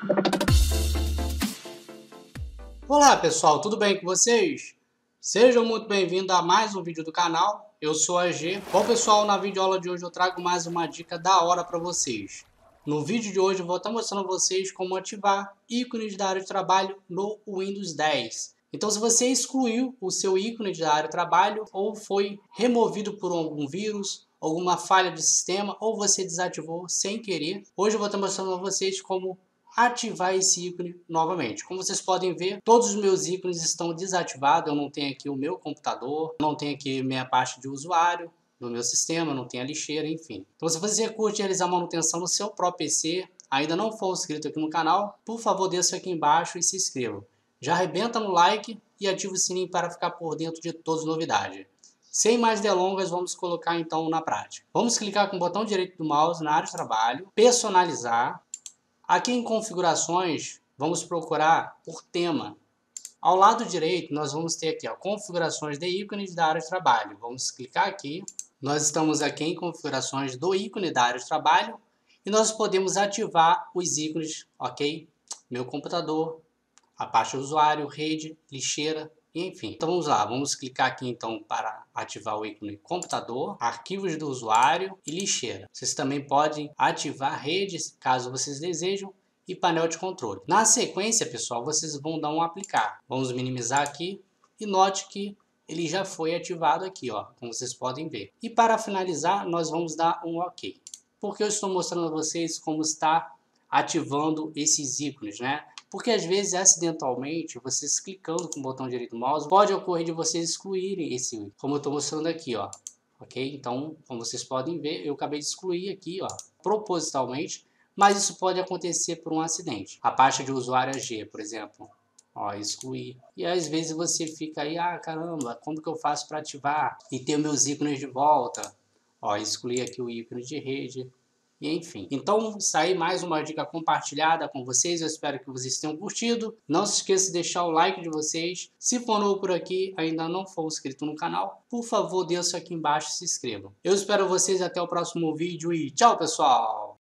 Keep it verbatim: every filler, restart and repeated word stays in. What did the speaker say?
Olá pessoal, tudo bem com vocês? Sejam muito bem-vindos a mais um vídeo do canal, eu sou a G. Bom pessoal, na videoaula de hoje eu trago mais uma dica da hora para vocês. No vídeo de hoje eu vou estar mostrando a vocês como ativar ícones da área de trabalho no Windows dez. Então se você excluiu o seu ícone da área de trabalho ou foi removido por algum vírus, alguma falha de sistema ou você desativou sem querer, hoje eu vou estar mostrando a vocês como ativar esse ícone novamente. Como vocês podem ver, todos os meus ícones estão desativados. Eu não tenho aqui o meu computador, não tenho aqui minha parte de usuário do meu sistema, não tenho a lixeira, enfim. Então se você curte realizar manutenção no seu próprio P C, ainda não for inscrito aqui no canal, por favor desça aqui embaixo e se inscreva. Já arrebenta no like e ativa o sininho para ficar por dentro de todas as novidades. Sem mais delongas, vamos colocar então na prática. Vamos clicar com o botão direito do mouse na área de trabalho, personalizar. Aqui em configurações, vamos procurar por tema. Ao lado direito, nós vamos ter aqui, ó, configurações de ícones da área de trabalho. Vamos clicar aqui. Nós estamos aqui em configurações do ícone da área de trabalho e nós podemos ativar os ícones, ok? Meu computador, a pasta usuário, rede, lixeira, enfim. Então vamos lá, vamos clicar aqui então para ativar o ícone computador, arquivos do usuário e lixeira. Vocês também podem ativar redes, caso vocês desejam, e painel de controle. Na sequência, pessoal, vocês vão dar um aplicar. Vamos minimizar aqui e note que ele já foi ativado aqui, ó, como vocês podem ver. E para finalizar, nós vamos dar um OK. Porque eu estou mostrando a vocês como está ativando esses ícones, né? Porque às vezes, acidentalmente, vocês clicando com o botão direito do mouse, pode ocorrer de vocês excluírem esse ícone, como eu estou mostrando aqui, ó. Ok? Então, como vocês podem ver, eu acabei de excluir aqui, ó, propositalmente, mas isso pode acontecer por um acidente. A pasta de usuário G, por exemplo, ó, excluir. E às vezes você fica aí, ah, caramba, como que eu faço para ativar e ter meus ícones de volta? Ó, excluir aqui o ícone de rede. E enfim, então saí mais uma dica compartilhada com vocês, eu espero que vocês tenham curtido. Não se esqueça de deixar o like de vocês. Se for novo por aqui, ainda não for inscrito no canal, por favor, desça aqui embaixo e se inscreva. Eu espero vocês até o próximo vídeo e tchau, pessoal!